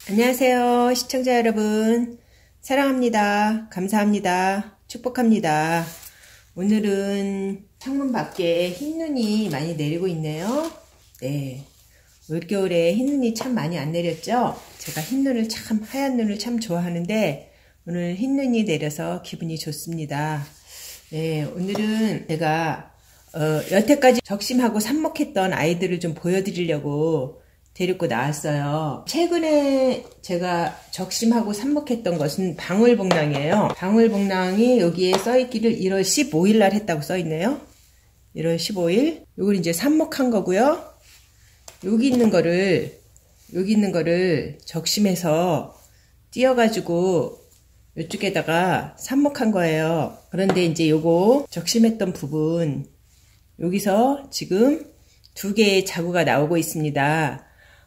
안녕하세요. 시청자 여러분. 사랑합니다. 감사합니다. 축복합니다. 오늘은 창문 밖에 흰눈이 많이 내리고 있네요. 네. 올겨울에 흰눈이 참 많이 안 내렸죠? 제가 흰눈을 하얀 눈을 참 좋아하는데 오늘 흰눈이 내려서 기분이 좋습니다. 네. 오늘은 제가 여태까지 적심하고 삽목했던 아이들을 좀 보여드리려고 데리고 나왔어요. 최근에 제가 적심하고 삽목했던 것은 방울복랑이에요. 방울복랑이 여기에 써있기를 1월 15일 날 했다고 써있네요. 1월 15일. 요걸 이제 삽목한 거고요. 여기 있는 거를 적심해서 띄어가지고 이쪽에다가 삽목한 거예요. 그런데 이제 요거 적심했던 부분 여기서 지금 2개의 자구가 나오고 있습니다.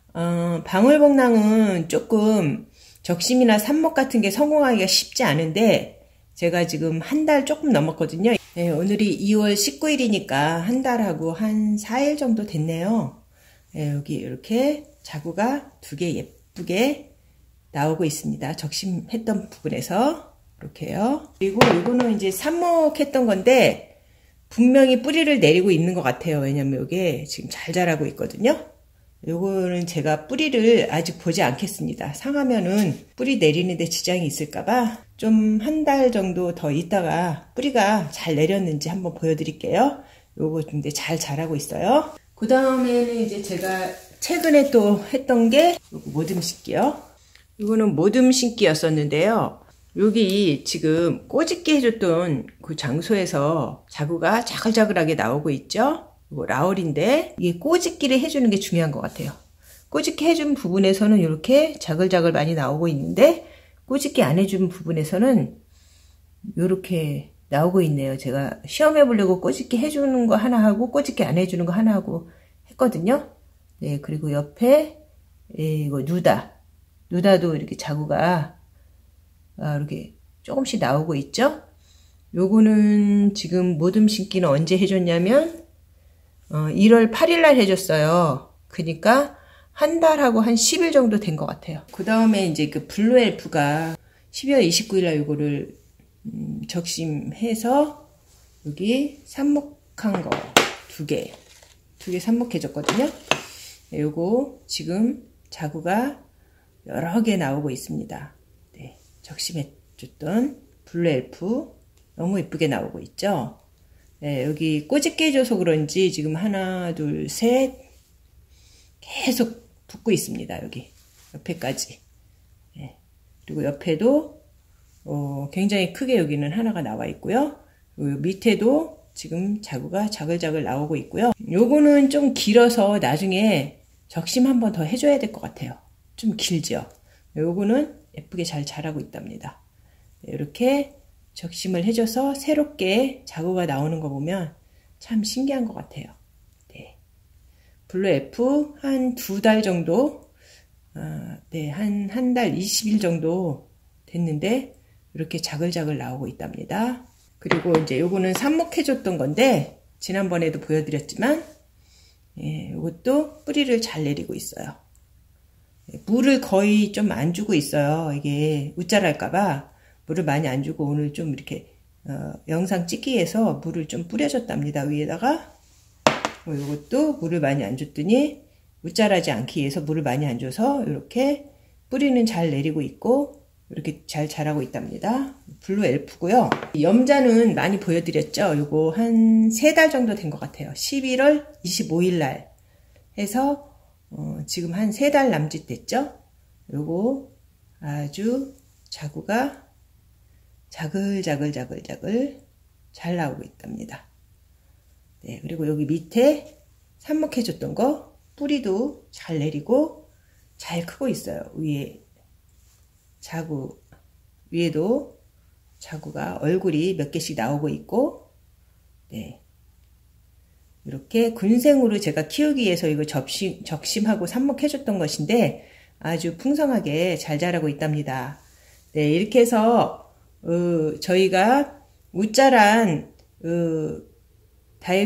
방울복랑은 조금 적심이나 삽목 같은 게 성공하기가 쉽지 않은데 제가 지금 한 달 조금 넘었거든요. 네, 오늘이 2월 19일이니까 한 달하고 한 4일 정도 됐네요. 네, 여기 이렇게 자구가 2개 예쁘게 나오고 있습니다. 적심했던 부분에서 이렇게요. 그리고 이거는 이제 삽목했던 건데 분명히 뿌리를 내리고 있는 것 같아요. 왜냐면 이게 지금 잘 자라고 있거든요. 요거는 제가 뿌리를 아직 보지 않겠습니다. 상하면은 뿌리 내리는데 지장이 있을까봐 좀 한 달 정도 더 있다가 뿌리가 잘 내렸는지 한번 보여드릴게요. 요거 근데 잘 자라고 있어요. 그 다음에는 이제 제가 최근에 또 했던 게 요거 모듬 심기요. 이거는 모듬 심기였었는데요. 여기 지금 꼬집기 해줬던 그 장소에서 자구가 자글자글하게 나오고 있죠. 이거 라울인데 이게 꼬집기를 해주는 게 중요한 것 같아요. 꼬집기 해준 부분에서는 이렇게 자글자글 많이 나오고 있는데 꼬집기 안 해준 부분에서는 이렇게 나오고 있네요. 제가 시험해 보려고 꼬집기 해주는 거 하나 하고 꼬집기 안 해주는 거 하나 하고 했거든요. 네, 그리고 옆에 이거 누다도 이렇게 자구가 이렇게 조금씩 나오고 있죠. 요거는 지금 모듬 심기는 언제 해줬냐면 1월 8일 날 해줬어요. 그러니까 한 달하고 한 10일 정도 된 것 같아요. 그 다음에 이제 그 블루 엘프가 12월 29일 날 요거를 적심해서 여기 삽목한 거 2개 삽목해줬거든요. 요거 지금 자구가 여러 개 나오고 있습니다. 네, 적심해줬던 블루 엘프 너무 예쁘게 나오고 있죠. 네, 여기 꼬집게 해줘서 그런지 지금 하나, 둘, 셋 계속 붙고 있습니다. 여기 옆에까지. 네, 그리고 옆에도 굉장히 크게 여기는 하나가 나와 있고요. 밑에도 지금 자구가 자글자글 나오고 있고요. 요거는 좀 길어서 나중에 적심 한 번 더 해줘야 될 것 같아요. 좀 길죠. 요거는 예쁘게 잘 자라고 있답니다. 네, 이렇게 적심을 해줘서 새롭게 자구가 나오는 거 보면 참 신기한 것 같아요. 네. 블루 F 한 2달 정도, 네, 한 달 20일 정도 됐는데 이렇게 자글자글 나오고 있답니다. 그리고 이제 요거는 삽목해줬던 건데 지난번에도 보여드렸지만 예, 요것도 뿌리를 잘 내리고 있어요. 물을 거의 좀 안 주고 있어요. 이게 웃자랄까봐 물을 많이 안 주고 오늘 좀 이렇게 영상 찍기 위해서 물을 좀 뿌려줬답니다. 위에다가 이것도 물을 많이 안 줬더니 웃자라지 않기 위해서 물을 많이 안 줘서 이렇게 뿌리는 잘 내리고 있고 이렇게 잘 자라고 있답니다. 블루 엘프고요. 염자는 많이 보여드렸죠. 요거 한 3달 정도 된 것 같아요. 11월 25일 날 해서 지금 한 3달 남짓 됐죠. 요거 아주 자구가 자글자글 잘 나오고 있답니다. 네, 그리고 여기 밑에 삽목해줬던 거 뿌리도 잘 내리고 잘 크고 있어요. 위에도 자구가 얼굴이 몇 개씩 나오고 있고, 네, 이렇게 군생으로 제가 키우기 위해서 이거 적심하고 삽목해줬던 것인데 아주 풍성하게 잘 자라고 있답니다. 네, 이렇게 해서 저희가 웃자란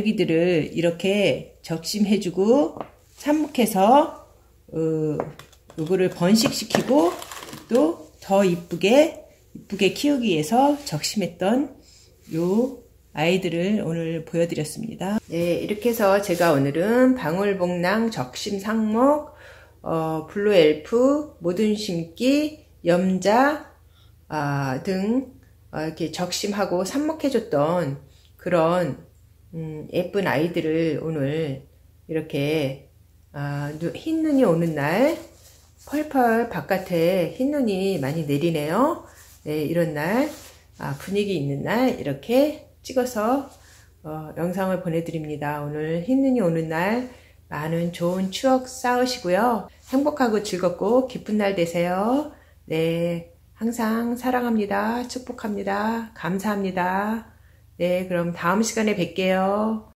다육이들을 이렇게 적심해주고 삽목해서 요거를 번식시키고 또 더 이쁘게 키우기 위해서 적심했던 요 아이들을 오늘 보여드렸습니다. 네, 이렇게 해서 제가 오늘은 방울복랑 적심 상목, 블루엘프, 모든 심기, 염자 등 이렇게 적심하고 삽목해줬던 그런 예쁜 아이들을 오늘 이렇게 흰눈이 오는 날, 펄펄 바깥에 흰눈이 많이 내리네요. 네, 이런 날, 분위기 있는 날 이렇게 찍어서 영상을 보내드립니다. 오늘 흰눈이 오는 날 많은 좋은 추억 쌓으시고요. 행복하고 즐겁고 기쁜 날 되세요. 네, 항상 사랑합니다. 축복합니다. 감사합니다. 네, 그럼 다음 시간에 뵐게요.